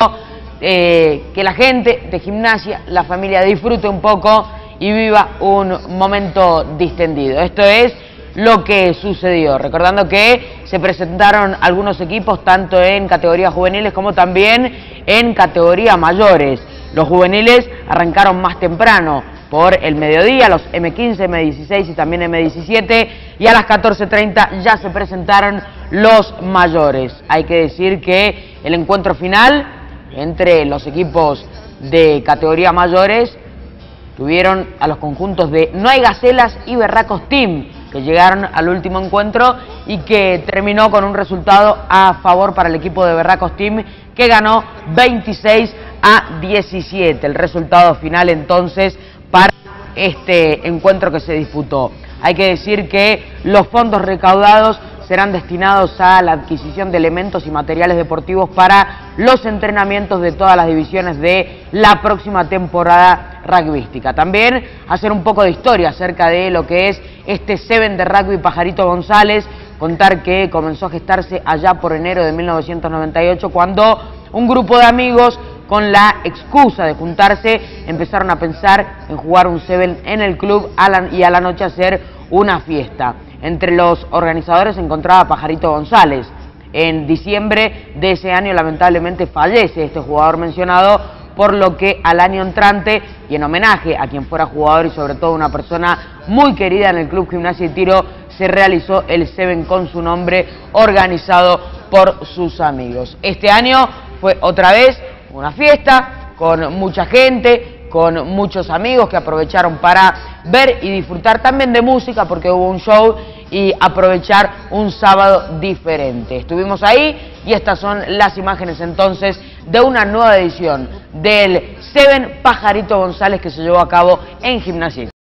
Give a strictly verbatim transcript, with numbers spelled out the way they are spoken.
eh, que la gente de Gimnasia, la familia, disfrute un poco y viva un momento distendido. Esto es lo que sucedió, recordando que se presentaron algunos equipos tanto en categorías juveniles como también en categorías mayores. Los juveniles arrancaron más temprano, por el mediodía, los eme quince, eme dieciséis y también eme diecisiete, y a las catorce treinta ya se presentaron los mayores. Hay que decir que el encuentro final entre los equipos de categoría mayores tuvieron a los conjuntos de No Hay Gacelas y Berracos Team, que llegaron al último encuentro y que terminó con un resultado a favor para el equipo de Berracos Team, que ganó veintiséis a diecisiete. El resultado final entonces para este encuentro que se disputó. Hay que decir que los fondos recaudados serán destinados a la adquisición de elementos y materiales deportivos para los entrenamientos de todas las divisiones de la próxima temporada rugbyística. También hacer un poco de historia acerca de lo que es este Seven de Rugby Pajarito González, contar que comenzó a gestarse allá por enero de mil novecientos noventa y ocho, cuando un grupo de amigos, con la excusa de juntarse, empezaron a pensar en jugar un Seven en el club y a la noche hacer una fiesta. Entre los organizadores se encontraba Pajarito González. En diciembre de ese año lamentablemente fallece este jugador mencionado, por lo que al año entrante, y en homenaje a quien fuera jugador y sobre todo una persona muy querida en el Club Gimnasia y Tiro, se realizó el Seven con su nombre, organizado por sus amigos. Este año fue otra vez una fiesta con mucha gente, con muchos amigos que aprovecharon para ver y disfrutar también de música, porque hubo un show, y aprovechar un sábado diferente. Estuvimos ahí y estas son las imágenes entonces de una nueva edición del Seven Pajarito González que se llevó a cabo en Gimnasia.